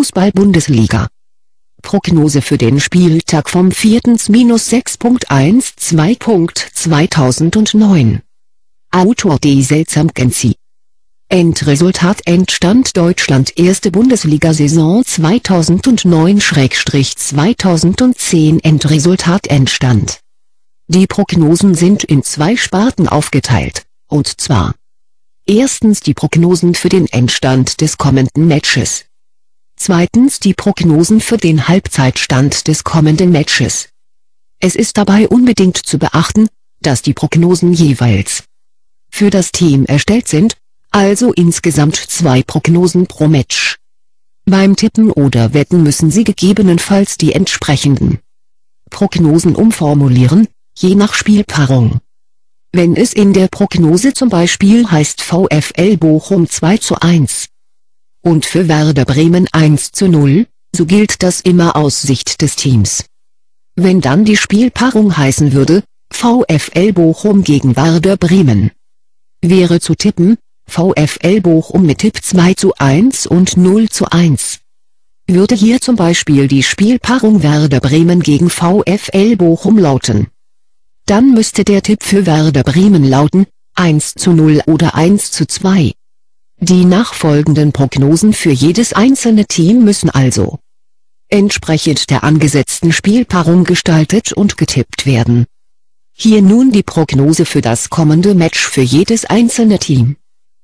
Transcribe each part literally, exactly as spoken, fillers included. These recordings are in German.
Fußball-Bundesliga. Prognose für den Spieltag vom vierten sechs zwölften zweitausendneun. Autor D. Selzamgency. Endresultat Endstand Deutschland erste Bundesliga-Saison zweitausendneun zweitausendzehn Endresultat Endstand. Die Prognosen sind in zwei Sparten aufgeteilt, und zwar: Erstens die Prognosen für den Endstand des kommenden Matches. Zweitens die Prognosen für den Halbzeitstand des kommenden Matches. Es ist dabei unbedingt zu beachten, dass die Prognosen jeweils für das Team erstellt sind, also insgesamt zwei Prognosen pro Match. Beim Tippen oder Wetten müssen Sie gegebenenfalls die entsprechenden Prognosen umformulieren, je nach Spielpaarung. Wenn es in der Prognose zum Beispiel heißt VfL Bochum zwei zu eins und für Werder Bremen eins zu null, so gilt das immer aus Sicht des Teams. Wenn dann die Spielpaarung heißen würde, VfL Bochum gegen Werder Bremen, wäre zu tippen, VfL Bochum mit Tipp zwei zu eins und null zu eins. Würde hier zum Beispiel die Spielpaarung Werder Bremen gegen VfL Bochum lauten, dann müsste der Tipp für Werder Bremen lauten, eins zu null oder eins zu zwei. Die nachfolgenden Prognosen für jedes einzelne Team müssen also entsprechend der angesetzten Spielpaarung gestaltet und getippt werden. Hier nun die Prognose für das kommende Match für jedes einzelne Team.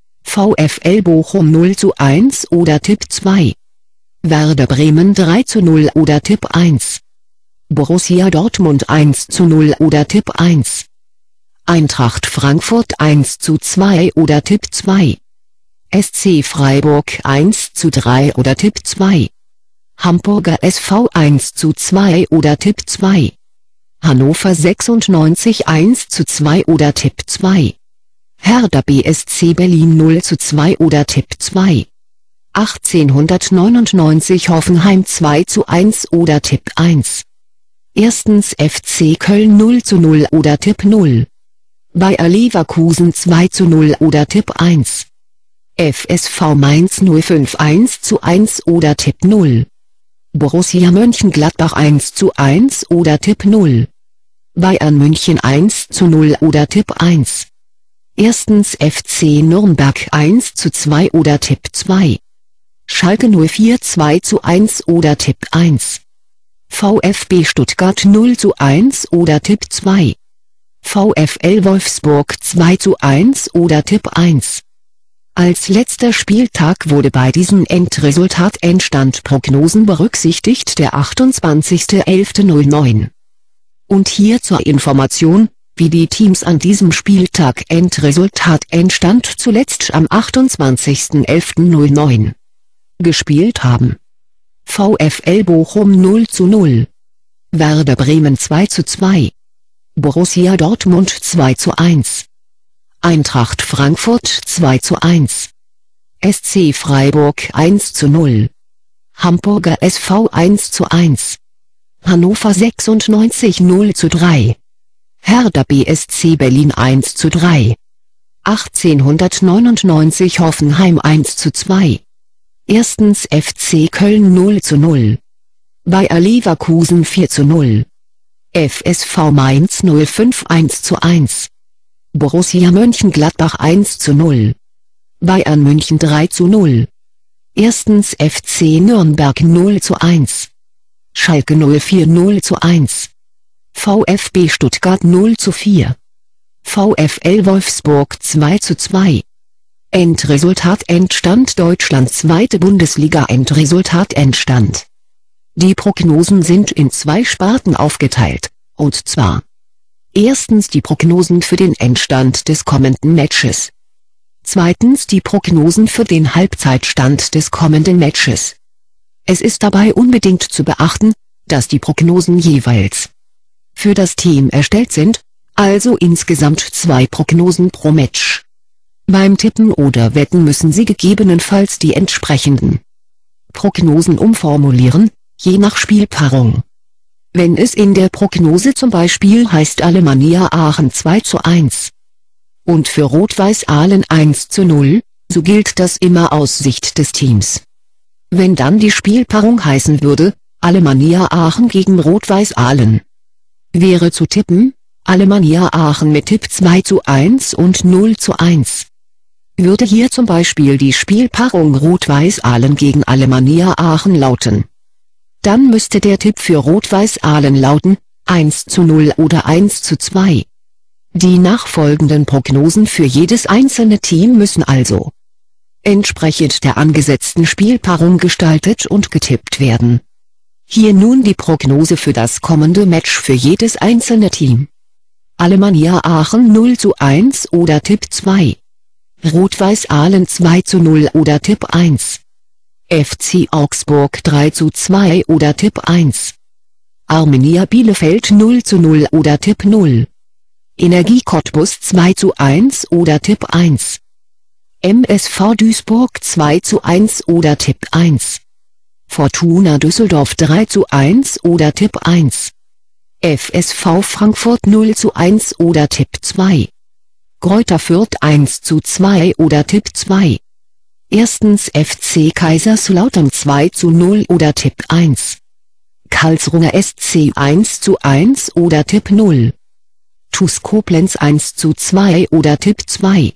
VfL Bochum null zu eins oder Tipp zwei. Werder Bremen drei zu null oder Tipp eins. Borussia Dortmund eins zu null oder Tipp eins. Eintracht Frankfurt eins zu zwei oder Tipp zwei. S C Freiburg eins zu drei oder Tipp zwei. Hamburger S V eins zu zwei oder Tipp zwei. Hannover sechsundneunzig eins zu zwei oder Tipp zwei. Hertha B S C Berlin null zu zwei oder Tipp zwei. achtzehnhundertneunundneunzig Hoffenheim zwei zu eins oder Tipp eins. Erstens F C Köln null zu null oder Tipp null. Bayer Leverkusen zwei zu null oder Tipp eins. F S V Mainz null fünf eins zu eins oder Tipp null. Borussia Mönchengladbach eins zu eins oder Tipp null. Bayern München eins zu null oder Tipp eins. Erstens F C Nürnberg eins zu zwei oder Tipp zwei. Schalke null vier zwei zu eins oder Tipp eins. VfB Stuttgart null zu eins oder Tipp zwei. VfL Wolfsburg zwei zu eins oder Tipp eins. Als letzter Spieltag wurde bei diesen Endresultat-Endstand-Prognosen berücksichtigt der achtundzwanzigster elfter neun. Und hier zur Information, wie die Teams an diesem Spieltag Endresultat-Endstand zuletzt am achtundzwanzigster elfter neun gespielt haben. VfL Bochum null zu null. Werder Bremen zwei zu zwei. Borussia Dortmund zwei zu eins. Eintracht Frankfurt zwei zu eins. S C Freiburg eins zu null. Hamburger S V eins zu eins. Hannover sechsundneunzig null zu drei. Hertha B S C Berlin eins zu drei. achtzehnhundertneunundneunzig Hoffenheim eins zu zwei. Erstens F C Köln null zu null. Bayer Leverkusen vier zu null. F S V Mainz null fünf eins zu eins. Borussia Mönchengladbach eins zu null. Bayern München drei zu null. Erstens F C Nürnberg null zu eins. Schalke null vier null zu eins. VfB Stuttgart null zu vier. VfL Wolfsburg zwei zu zwei. Endresultat Endstand Deutschland zweite Bundesliga Endresultat Endstand. Die Prognosen sind in zwei Sparten aufgeteilt, und zwar: Erstens die Prognosen für den Endstand des kommenden Matches. Zweitens die Prognosen für den Halbzeitstand des kommenden Matches. Es ist dabei unbedingt zu beachten, dass die Prognosen jeweils für das Team erstellt sind, also insgesamt zwei Prognosen pro Match. Beim Tippen oder Wetten müssen Sie gegebenenfalls die entsprechenden Prognosen umformulieren, je nach Spielpaarung. Wenn es in der Prognose zum Beispiel heißt Alemannia Aachen zwei zu eins und für Rot-Weiß Aalen eins zu null, so gilt das immer aus Sicht des Teams. Wenn dann die Spielpaarung heißen würde, Alemannia Aachen gegen Rot-Weiß Aalen. Wäre zu tippen, Alemannia Aachen mit Tipp zwei zu eins und null zu eins. Würde hier zum Beispiel die Spielpaarung Rot-Weiß Aalen gegen Alemannia Aachen lauten. Dann müsste der Tipp für Rot-Weiß Aalen lauten, eins zu null oder eins zu zwei. Die nachfolgenden Prognosen für jedes einzelne Team müssen also entsprechend der angesetzten Spielpaarung gestaltet und getippt werden. Hier nun die Prognose für das kommende Match für jedes einzelne Team. Alemannia Aachen null zu eins oder Tipp zwei. Rot-Weiß Aalen zwei zu null oder Tipp eins. F C Augsburg drei zu zwei oder Tipp eins. Arminia Bielefeld null zu null oder Tipp null. Energie Cottbus zwei zu eins oder Tipp eins. M S V Duisburg zwei zu eins oder Tipp eins. Fortuna Düsseldorf drei zu eins oder Tipp eins. F S V Frankfurt null zu eins oder Tipp zwei. Greuther Fürth eins zu zwei oder Tipp zwei. Erstens F C Kaiserslautern zwei zu null oder Tipp eins. Karlsruher S C eins zu eins oder Tipp null. TuS Koblenz eins zu zwei oder Tipp zwei.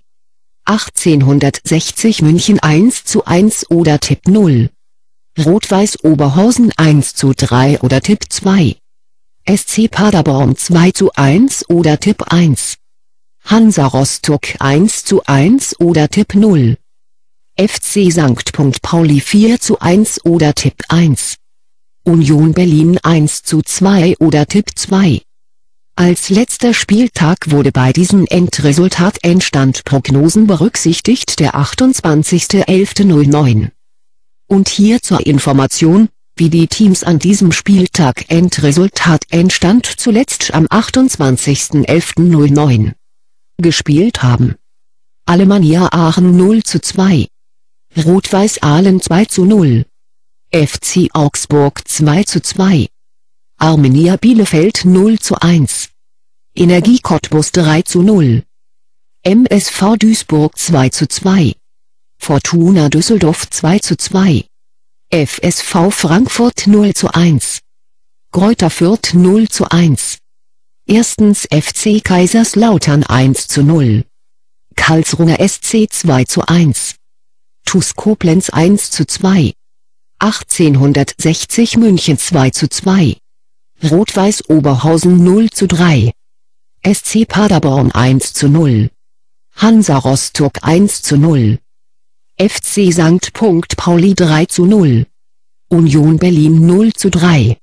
achtzehnhundertsechzig München eins zu eins oder Tipp null. Rot-Weiß Oberhausen eins zu drei oder Tipp zwei. S C Paderborn zwei zu eins oder Tipp eins. Hansa Rostock eins zu eins oder Tipp null. F C Sankt Pauli vier zu eins oder Tipp eins. Union Berlin eins zu zwei oder Tipp zwei. Als letzter Spieltag wurde bei diesen Endresultat-Endstand-Prognosen berücksichtigt der achtundzwanzigster elfter neunzehn. Und hier zur Information, wie die Teams an diesem Spieltag Endresultat-Endstand zuletzt am achtundzwanzigster elfter neunzehn gespielt haben. Alemannia Aachen null zu zwei. Rot-Weiß Aalen zwei zu null. F C Augsburg zwei zu zwei. Arminia Bielefeld null zu eins. Energie Cottbus drei zu null. M S V Duisburg zwei zu zwei. Fortuna Düsseldorf zwei zu zwei. F S V Frankfurt null zu eins. Greuther Fürth null zu eins. Erstens F C Kaiserslautern eins zu null. Karlsruher S C zwei zu eins. TuS Koblenz eins zu zwei. achtzehnhundertsechzig München zwei zu zwei. Rot-Weiß Oberhausen null zu drei. S C Paderborn eins zu null. Hansa Rostock eins zu null. F C Sankt Pauli drei zu null. Union Berlin null zu drei.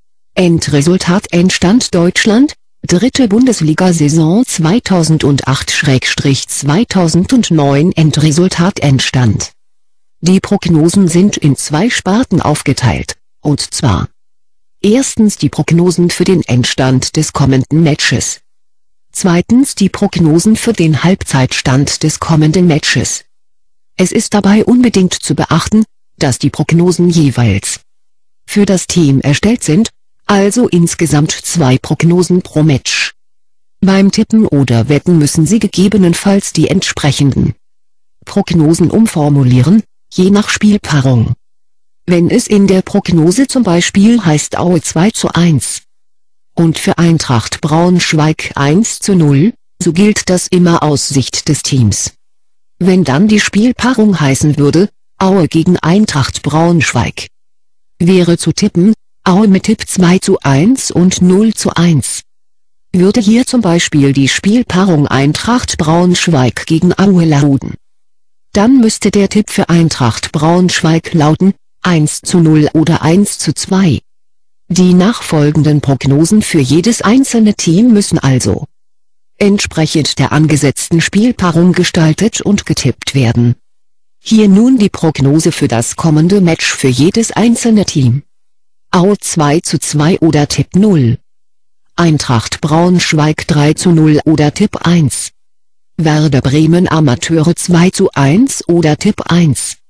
Endresultat Endstand Deutschland, dritte Bundesliga-Saison zweitausendacht zweitausendneun Endresultat Endstand. Die Prognosen sind in zwei Sparten aufgeteilt, und zwar: Erstens die Prognosen für den Endstand des kommenden Matches. Zweitens die Prognosen für den Halbzeitstand des kommenden Matches. Es ist dabei unbedingt zu beachten, dass die Prognosen jeweils für das Team erstellt sind, also insgesamt zwei Prognosen pro Match. Beim Tippen oder Wetten müssen Sie gegebenenfalls die entsprechenden Prognosen umformulieren, je nach Spielpaarung. Wenn es in der Prognose zum Beispiel heißt Aue zwei zu eins und für Eintracht Braunschweig eins zu null, so gilt das immer aus Sicht des Teams. Wenn dann die Spielpaarung heißen würde, Aue gegen Eintracht Braunschweig, wäre zu tippen, Aue mit Tipp zwei zu eins und null zu eins. Würde hier zum Beispiel die Spielpaarung Eintracht Braunschweig gegen Aue lauten, dann müsste der Tipp für Eintracht Braunschweig lauten, eins zu null oder eins zu zwei. Die nachfolgenden Prognosen für jedes einzelne Team müssen also entsprechend der angesetzten Spielpaarung gestaltet und getippt werden. Hier nun die Prognose für das kommende Match für jedes einzelne Team. Aue zwei zu zwei oder Tipp null. Eintracht Braunschweig drei zu null oder Tipp eins. Werder Bremen Amateure zwei zu eins oder Tipp eins.